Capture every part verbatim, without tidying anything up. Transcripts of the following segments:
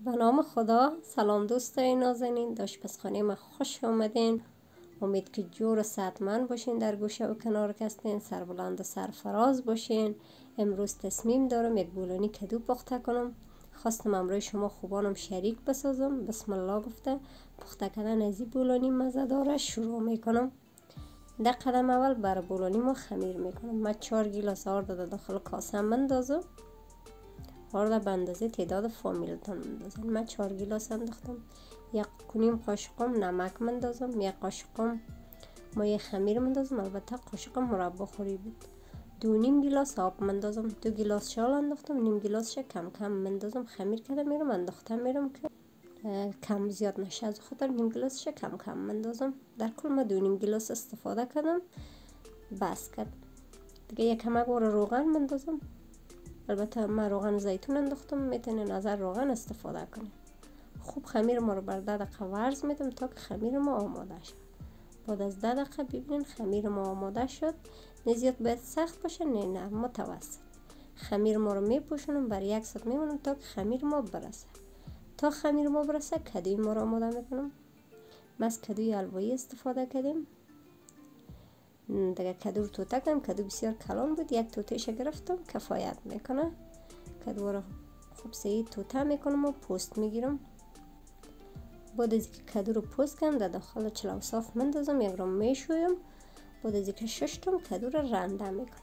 به نام خدا. سلام دوستای نازنین، در آشپزخانه ما خوش آمدین. امید که جور و صحتمند باشین، در گوشه و کنار کستین، سربلند و سرفراز باشین. امروز تصمیم دارم یک بولونی کدو پخته کنم. خواستم امروز شما خوبانم شریک بسازم. بسم الله گفته پخته کردن از این بولونی مزه‌دار شروع میکنم. در قدم اول برای بولونی ما خمیر میکنم. من چهار گیلاس آرد در داخل کاسه مندازم. آرد به اندازه تعداد فامیلتان مندازم. من چهار گیلاس انداختم. یک کنیم قاشقم نمک مندازم. یک قاشقم مایه خمیر مندازم. البته قاشقم مربا خوری بود. دو نیم گیلاس آب مندازم. دو گیلاس شال انداختم. نیم گیلاسش کم کم مندازم. خمیر کرده میرم انداخته میرم که کم زیاد نشه، از خاطر نیم گیلاسش کم کم مندازم. در کل ما دو نیم گیلاس استفاده کردم. بس کرد دیگه. یک کمک ور روغن مندازم. البته من روغن زیتون انداختم، میتونین از روغن استفاده کنید. خوب خمیر ما رو بر ده دقیقه ورز میدم تا که خمیر ما آماده شد. بعد از ده دقیقه ببینین خمیر ما آماده شد. نه زیاد باید سخت باشه نه نرم، متوسط. خمیر ما رو میپوشونم، بر یک ساعت میمونم تا که خمیر ما برسه. تا خمیر ما برسه کدوی ما رو آماده میکنم. ما از کدوی حلوایی استفاده کردیم. دیگه کدو رو توته کردم. کدو بسیار کلان بود، یک توتهش گرفتم کفایت میکنه. کدو رو خوب سعی توته میکنم و پوست میگیرم. بعد از اینکه کدو رو پوست کردم در داخل چلو صاف مندازم، یک رو میشویم. بعد از اینکه ششتم کدو رو رنده میکنم.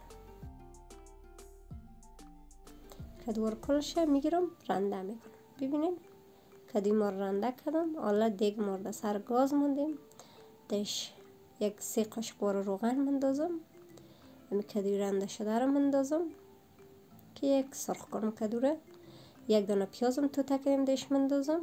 کدو رو کلش میگیرم رنده میکنم. ببینین کدو ما رنده کردم. حالا دیگ ما رو سر گاز موندیم. دش یک سه قاشق ور روغن مندازم. این کدو رنده شده رو مندازم که یک سرخ کنم کدو رو. یک دانه پیازم تو تکیم دش مندازم.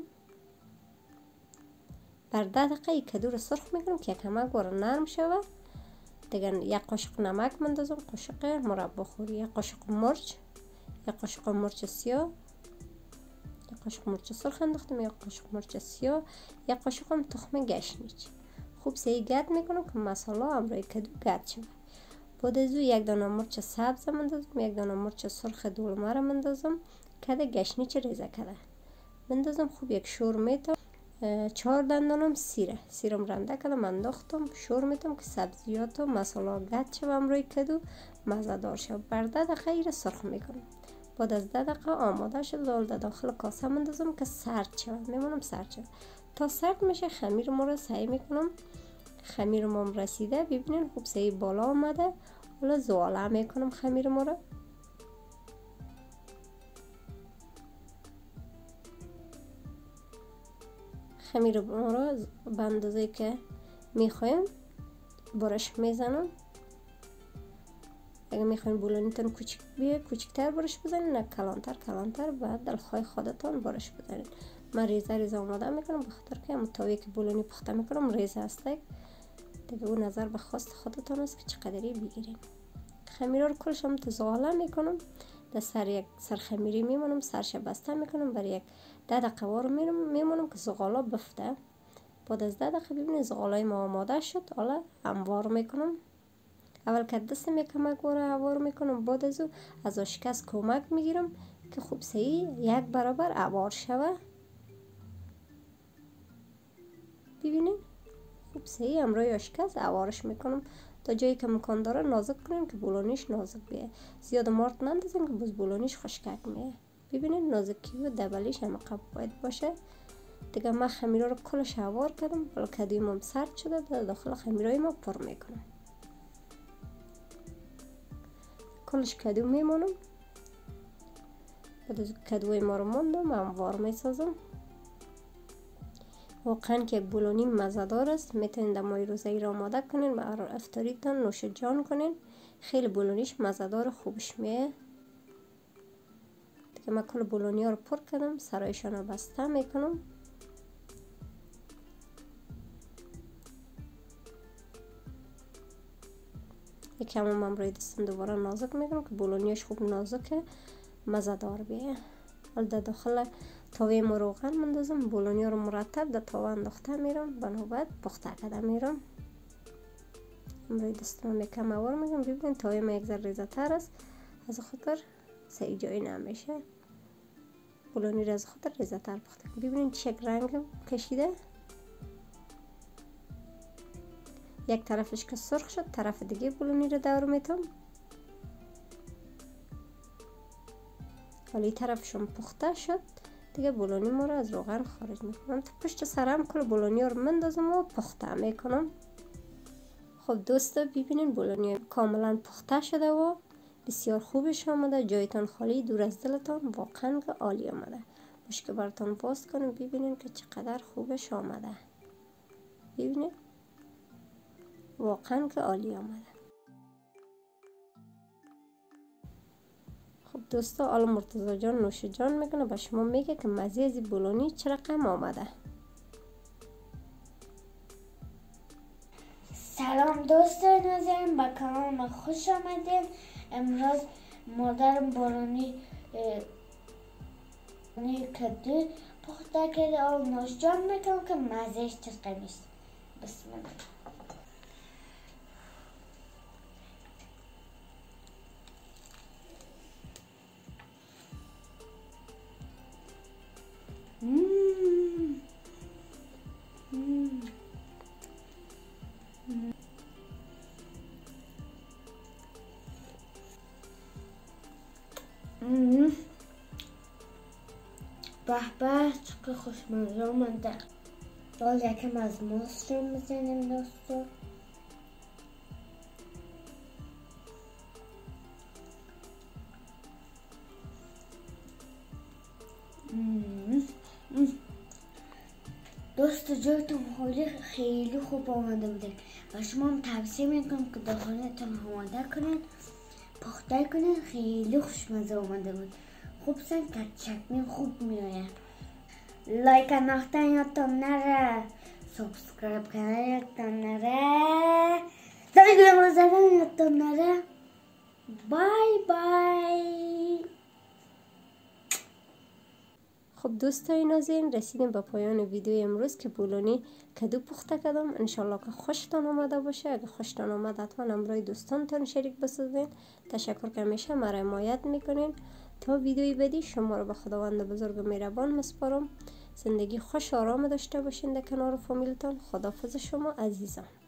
بر ده دقیقه کدو رو سرخ میکنم که کمک ور نرم شود. دیگه یک قاشق نمک مندازم، قاشق مربا خوری، یک قاشق مرچ، یک قاشق مرچ سیاه، یک قاشق مرچ سرخ انداختم، یک قاشق مرچ سیاه، یک قاشق تخم گشنیج. خوب سعی گرد میکنم که مساله همراه کدو گرد شود. بعد از او یک دانه مرچ سبز مندازم، یک دانه مرچ سرخ دلمه را مندازم، کده گشنیج ریزه کده مندازم. خوب یک شور میتم. چهار دندانم سیره سیرم رنده کردم انداختم. شور میتم که سبزیات و مساله گرد شود همراه کدو مزه دار شود. بر ده دقیقه ایره سرخ میکنم. بعد از ده دقیقه آماده شد. دال در داخل کاسه مندازم که سرد شود. میمونم سرد شود تا سرد میشه. خمیر ما رو سعی میکنم. خمیر ما رسیده. ببینین خوب سعی بالا آمده. حالا زواله میکنم خمیر ما رو. خمیر ما رو به اندازه که میخوایم برش میزنم. اگه میخواین بولونیتون کوچیک بیه کوچیکتر برش بزنین، نه کلانتر کلانتر بعد دلخواه خودتون برش بزنین. من ریزه ریزه آماده میکنم به خاطر که هم تاوی که بولونی پخته میکنم ریزه است. دیگه اون نظر به خواست خودتون است که چقدری بگیرین. خمیره رو کلش هم تزاله میکنم. در سر یک سر خمیری میمونم، سرش بسته میکنم. برای یک ده دقیقه وارو میمونم که زغالا بفته. بعد از ده دقیقه ببینید زغالای ما آماده شد. حالا هموار میکنم. اول که دستم یک کمک وارو هموار میکنم. بعد از او از آشکس کمک میگیرم که خوب سعی یک برابر هموار شوه. ببینید خوب سعی همراه آشکس هموارش میکنم تا جایی که امکان داره نازک کنیم که بولونیش نازک بیه. زیاد مارت نندازیم که باز بولونیش خشکک میه. ببینید نازکی و دبلیش هم قب باید باشه. دیگه من خمیره رو کلش هموار کردم. بالا کدویم هم سرد شده. در داخل خمیرهای ما پر میکنم. کلش کدو میمونم. بعد از کدوی ما رو موندم هموار میسازم. واقعا که یک بولونی مزه‌دار است. میتونید در ماه روزه ای را آماده کنین و افطاریتان نوش جان کنین. خیلی بولونیش مزه‌دار خوبش میه. دیگه من کل بولونی ها رو پر کردم. سرایشان رو بسته میکنم. یکم هم امروی دستم دوباره نازک میکنم که بولونیش خوب نازکه مزه‌دار بیه. حالا در داخل تاوی ما روغن مندازم. بولونی رو مرتب در تاوه انداخته میرم. به نوبت پخته کرده میرم. امروی دستم یکم اوار میگم. ببینید تاوی ما یک ذره ریزه تر است، از خاطر سعی جایی نمیشه. بولونی را از خود ریزه تر پخته کنیم. ببینید چه رنگ کشیده. یک طرفش که سرخ شد، طرف دیگه بولونی رو دور میتم. حالا این طرفشون پخته شد، دیگه بولونی ما رو از روغن خارج میکنم. تو پشت سرم کل بولونی رو مندازم و پخته میکنم. خب دوستا ببینین بولونی کاملا پخته شده و بسیار خوبش آمده. جایتان خالی، دور از دلتان، واقعا که عالی آمده. باشه که براتون باز کنم ببینین که چقدر خوبش آمده. ببینین واقعا که عالی آمده. خب دوستا حالا مرتضی جان نوش جان میکنه، با شما میگه که مزه از بولونی چه رقم آمده. سلام دوستان نازنین، با کانال ما خوش آمدین. امروز مادرم بولونی کدو پخته کرده و نوش جان میکنم که مزهش چقدر است. بسم الله. مم. مم. مم. به به چقدر خوشمزه آمده. حالا یکم از موز رو میزنیم دوستو. دوست جایتون خالی خیلی خوب آمده بوده و شما هم توصیه میکنم که در خانهتون آماده کنین، پخته کنین. خیلی خوشمزه آمده بود. خوب سن که چکنی خوب میآید. لایک انداختن یادتون نره، سابسکرایب کردن یادتون نره، زنگ زدن یادتون نره. بای بای. خب دوستای نازنین رسیدیم به پایان ویدیو امروز که بولونی کدو پخته کردم. انشالله که خوشتان آمده باشه. اگه خوشتان آمد حتما همراه دوستانتان شریک بسازین. تشکر که همیشه مرا حمایت میکنین. تا ویدیوی بعدی شما رو به خداوند بزرگ و مهربان میسپارم. زندگی خوش آرام داشته باشین در کنار فامیلتان. خداحافظ شما عزیزان.